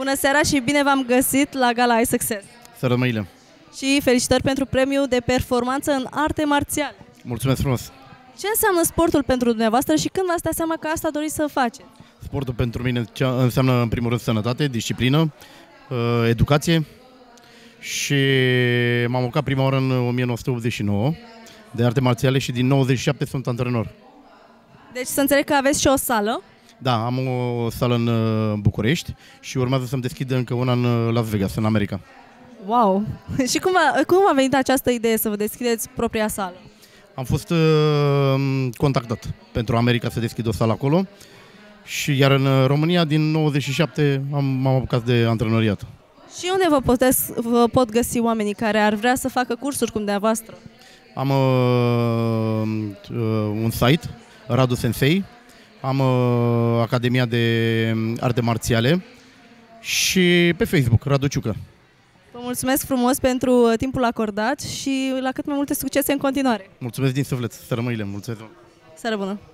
Bună seara și bine v-am găsit la Gala iSucces. Să rămâile. Și felicitări pentru premiul de performanță în arte marțiale. Mulțumesc frumos. Ce înseamnă sportul pentru dumneavoastră și când v-ați dat seama că asta doriți să faceți? Sportul pentru mine înseamnă în primul rând sănătate, disciplină, educație și m-am apucat prima oară în 1989 de arte marțiale și din 97 sunt antrenor. Deci să înțeleg că aveți și o sală. Da, am o sală în București și urmează să-mi deschid încă una în Las Vegas, în America. Wow! Și cum a venit această idee să vă deschideți propria sală? Am fost contactat pentru America să deschid o sală acolo și iar în România din 97 m-am apucat de antrenoriat. Și unde vă pot găsi oamenii care ar vrea să facă cursuri cum dumneavoastră? Am un site, Radu Sensei, am Academia de Arte Marțiale și pe Facebook, Radu Ciucă. Vă mulțumesc frumos pentru timpul acordat și la cât mai multe succese în continuare. Mulțumesc din suflet, să rămâile, mulțumesc. Seară bună!